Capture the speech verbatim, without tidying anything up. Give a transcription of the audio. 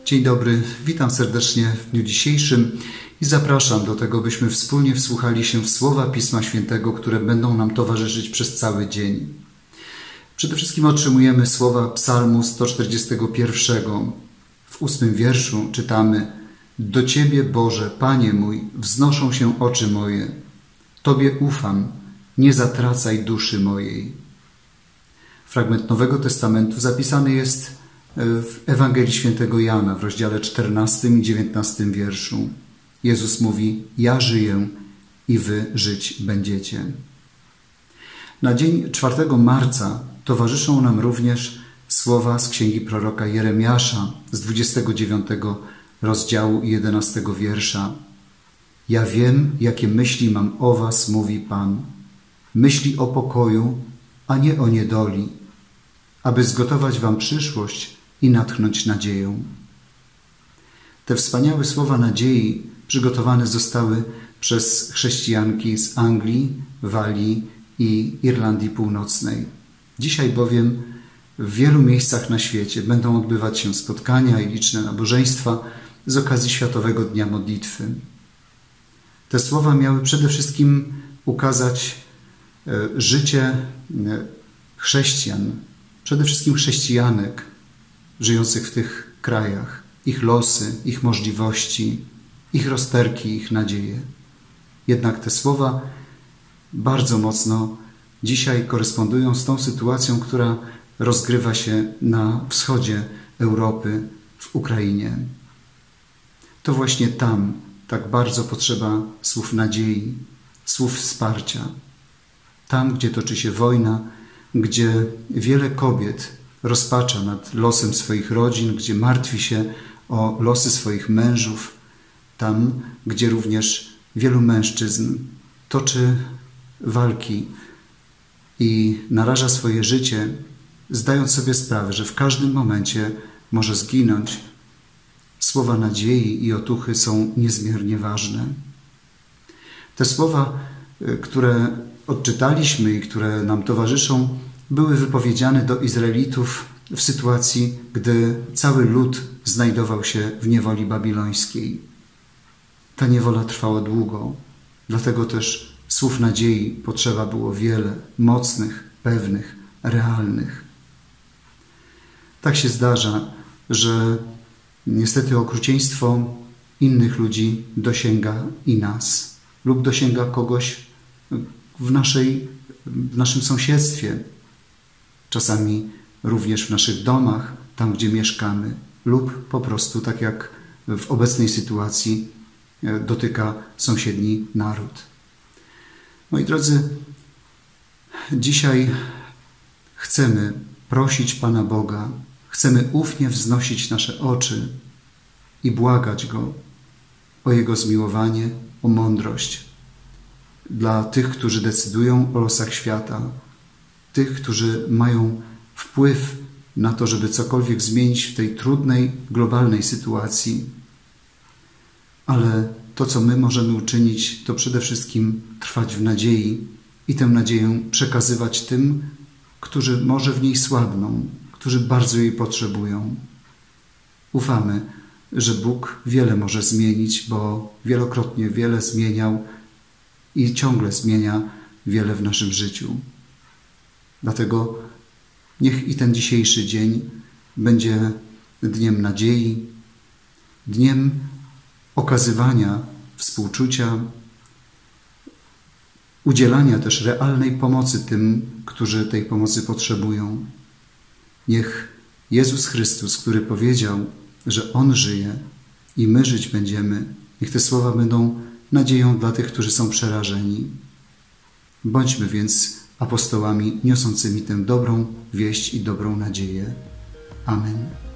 Dzień dobry, witam serdecznie w dniu dzisiejszym i zapraszam do tego, byśmy wspólnie wsłuchali się w słowa Pisma Świętego, które będą nam towarzyszyć przez cały dzień. Przede wszystkim otrzymujemy słowa Psalmu sto czterdziestego pierwszego. W ósmym wierszu czytamy: Do Ciebie, Boże, Panie mój, wznoszą się oczy moje. Tobie ufam, nie zatracaj duszy mojej. Fragment Nowego Testamentu zapisany jest w Ewangelii Świętego Jana w rozdziale czternastym i dziewiętnastym wierszu. Jezus mówi: Ja żyję i wy żyć będziecie. Na dzień czwartego marca towarzyszą nam również słowa z księgi proroka Jeremiasza z dwudziestego dziewiątego rozdziału i jedenastego wiersza. Ja wiem, jakie myśli mam o was, mówi Pan. Myśli o pokoju, a nie o niedoli, aby zgotować wam przyszłość i natchnąć nadzieją. Te wspaniałe słowa nadziei przygotowane zostały przez chrześcijanki z Anglii, Walii i Irlandii Północnej. Dzisiaj bowiem w wielu miejscach na świecie będą odbywać się spotkania i liczne nabożeństwa z okazji Światowego Dnia Modlitwy. Te słowa miały przede wszystkim ukazać życie chrześcijan, przede wszystkim chrześcijanek żyjących w tych krajach, ich losy, ich możliwości, ich rozterki, ich nadzieje. Jednak te słowa bardzo mocno dzisiaj korespondują z tą sytuacją, która rozgrywa się na wschodzie Europy, w Ukrainie. To właśnie tam tak bardzo potrzeba słów nadziei, słów wsparcia. Tam, gdzie toczy się wojna, gdzie wiele kobiet rozpacza nad losem swoich rodzin, gdzie martwi się o losy swoich mężów, tam, gdzie również wielu mężczyzn toczy walki i naraża swoje życie, zdając sobie sprawę, że w każdym momencie może zginąć. Słowa nadziei i otuchy są niezmiernie ważne. Te słowa, które odczytaliśmy i które nam towarzyszą, były wypowiedziane do Izraelitów w sytuacji, gdy cały lud znajdował się w niewoli babilońskiej. Ta niewola trwała długo, dlatego też słów nadziei potrzeba było wiele, mocnych, pewnych, realnych. Tak się zdarza, że niestety okrucieństwo innych ludzi dosięga i nas lub dosięga kogoś w, naszej, w naszym sąsiedztwie, czasami również w naszych domach, tam gdzie mieszkamy, lub po prostu, tak jak w obecnej sytuacji, dotyka sąsiedni naród. Moi drodzy, dzisiaj chcemy prosić Pana Boga, chcemy ufnie wznosić nasze oczy i błagać Go o Jego zmiłowanie, o mądrość dla tych, którzy decydują o losach świata, tych, którzy mają wpływ na to, żeby cokolwiek zmienić w tej trudnej, globalnej sytuacji. Ale to, co my możemy uczynić, to przede wszystkim trwać w nadziei i tę nadzieję przekazywać tym, którzy może w niej słabną, którzy bardzo jej potrzebują. Ufamy, że Bóg wiele może zmienić, bo wielokrotnie wiele zmieniał i ciągle zmienia wiele w naszym życiu. Dlatego niech i ten dzisiejszy dzień będzie dniem nadziei, dniem okazywania współczucia, udzielania też realnej pomocy tym, którzy tej pomocy potrzebują. Niech Jezus Chrystus, który powiedział, że On żyje i my żyć będziemy, niech te słowa będą nadzieją dla tych, którzy są przerażeni. Bądźmy więc apostołami niosącymi tę dobrą wieść i dobrą nadzieję. Amen.